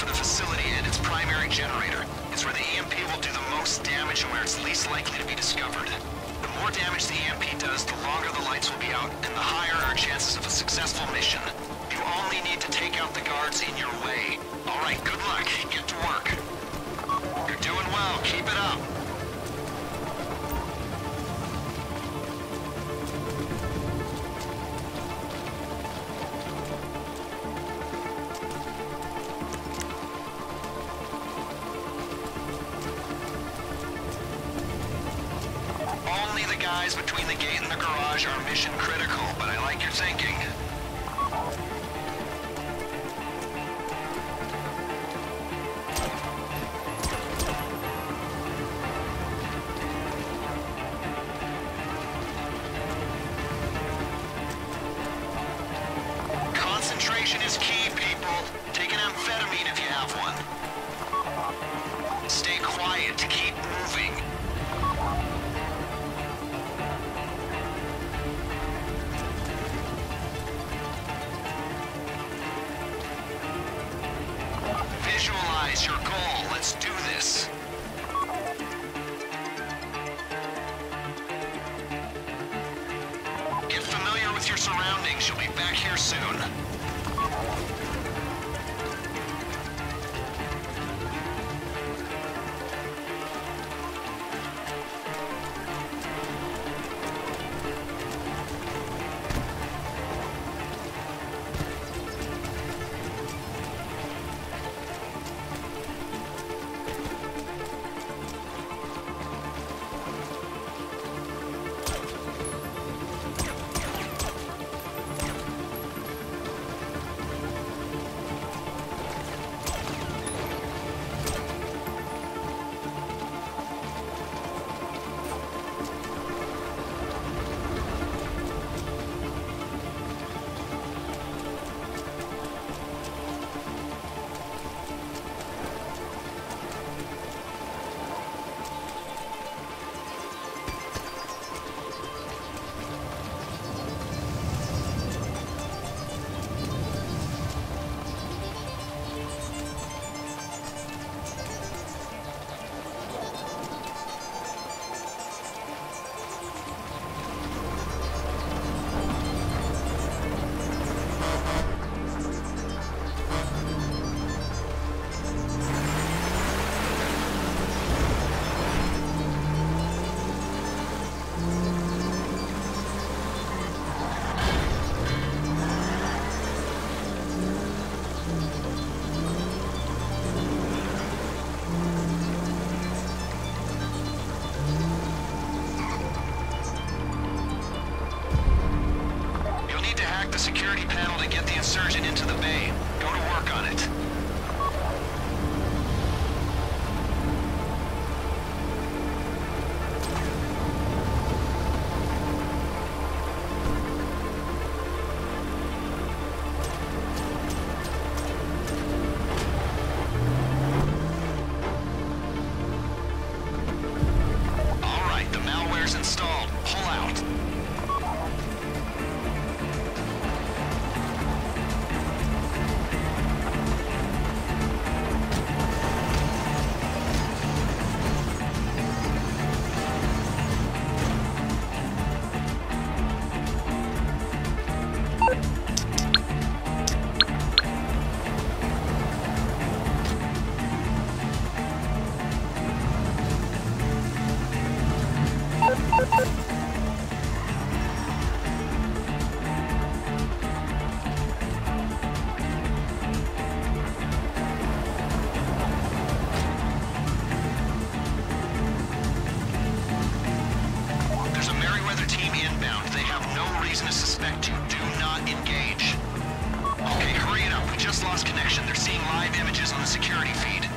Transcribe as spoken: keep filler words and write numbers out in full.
for the facility and its primary generator. It's where the E M P will do the most damage and where it's least likely to be discovered. The more damage the E M P does, the longer the lights will be out, and the higher our chances of a successful mission. You only need to take out the guards in your way. All right, good luck. Get to work. You're doing well. Keep it up. Only the guys between the gate and the garage are mission critical, but I like your thinking. Concentration is key, people. Take an amphetamine if you have one. Stay quiet. Keep moving. Visualize your goal. Let's do this. Get familiar with your surroundings. You'll be back here soon. The security panel to get the insurgent into the bay. Go to work on it. All right, the malware's installed. Pull out. reason to suspect you. Do not engage. Okay, hurry it up. We just lost connection. They're seeing live images on the security feed.